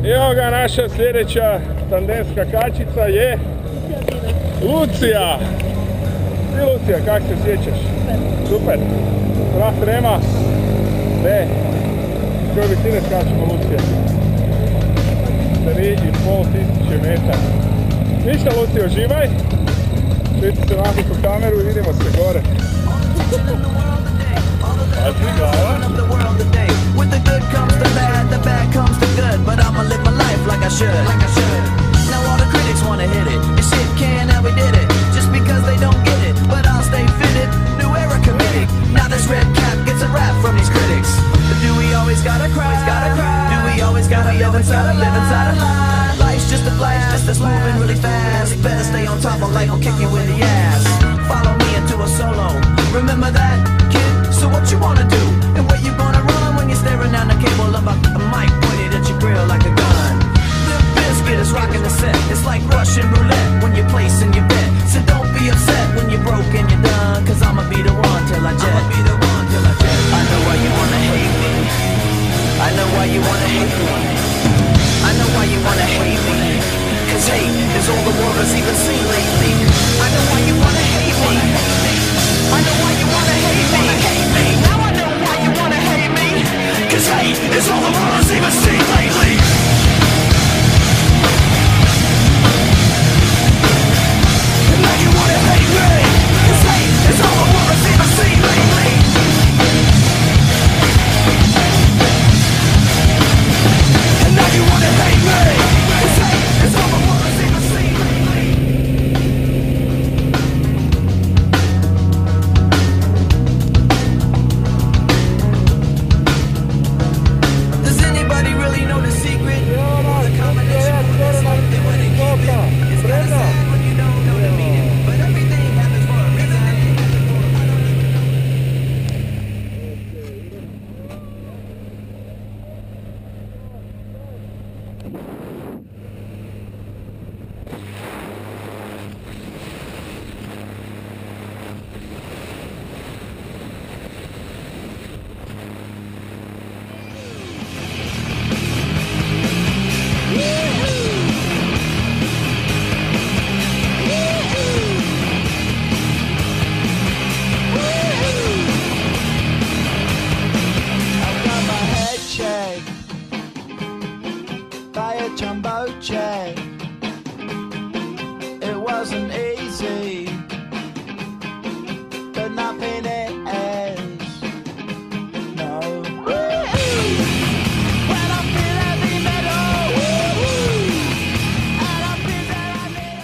Evo ga, naša sljedeća tandemska kačica je Lucija. Ti Lucija, kako se sjećaš? Super. Strah nema? Ne. Koje visine skačemo, Lucija? 3.500 metara. Ništa, Lucija, uživaj. Svijeći se ovako po kameru i vidimo se gore. Pazi, glava. With the good comes the bad comes the good. But I'ma live my life like I should. Now all the critics wanna hit it. And shit can, and we did it. Just because they don't get it. But I'll stay fitted. New era committed. Now this red cap gets a rap from these critics. But do we always gotta cry? Do we always gotta live inside a lie? Life's just a blast that's moving really fast. Better stay on top of life, I'll kick you in the ass. Follow me into a solo. Remember that, kid? So what you wanna do? And where you gonna run when you're staring down the cable of a mic pointed at your grill like a gun? Limp Bizkit is rocking the set. It's like Russian roulette when you're placing your bet. So don't be upset when you're broke and you're done. Cause I'ma be the one till I jet. I know why you wanna hate me. I know why you wanna hate me. I know why you wanna hate me. Cause hate is all the world has even seen lately. I know why you wanna hate me. I know why you wanna hate me. Now I know why you wanna hate me. Cause hate is all the world has even seen lately. And now you wanna hate me. Cause hate is all the world has even seen lately. And now you wanna hate me. Cause hate is all the world has even seen lately. Does anybody really know the secret? The combination of something when they keep it. It's kinda sad when you don't know the meaning. But everything happens for a reason. By a jumbo jet. It wasn't easy, but nothing is. No. When I feel heavy metal, and I feel that I need.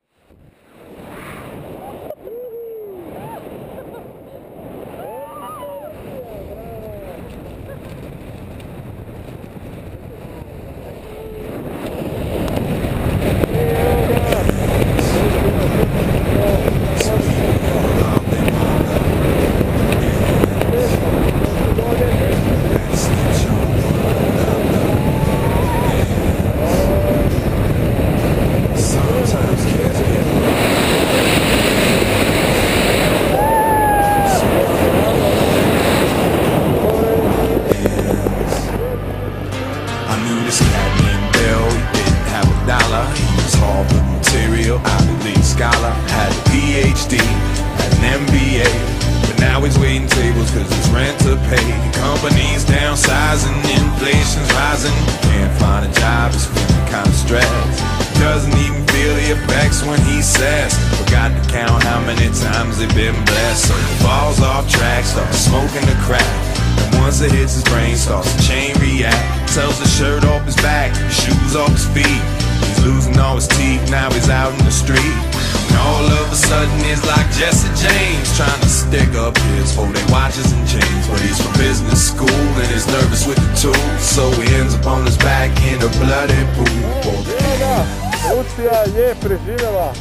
Scholar, had a PhD, had an MBA, but now he's waiting tables cause it's rent to pay. Companies downsizing, inflation's rising, can't find a job, he's feeling kinda stressed. Doesn't even feel the effects when he says, forgot to count how many times they've been blessed. So he falls off track, starts smoking the crack, and once it hits his brain, starts to chain react. Sells his shirt off his back, shoes off his feet. He's losing all his teeth, now he's out in the street. And all of a sudden it's like Jesse James trying to stick up his folding watches and chains. But he's from business school and he's nervous with the tools, so he ends up on his back in a bloody pool. Lucija je preživjela.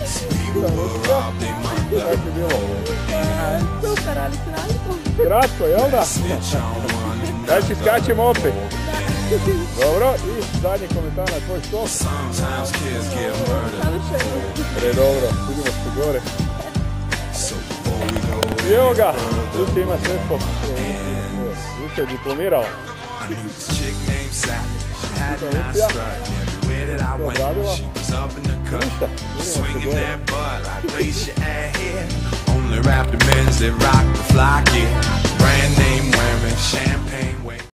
Kako je bilo? Super, ali kratko. Kratko, jel da? Znači skačemo opet. Dobro, i zadnji komentar na tvoj skok. Dobro, vidimo se gore. I evo ga, Lucija ima sredstvo. Lucija je diplomirala. and I strut. Everywhere that I went, she was up in the cut, swinging that butt like place your ad here. Only rap the men's that rock the fly gear, brand name wearing champagne.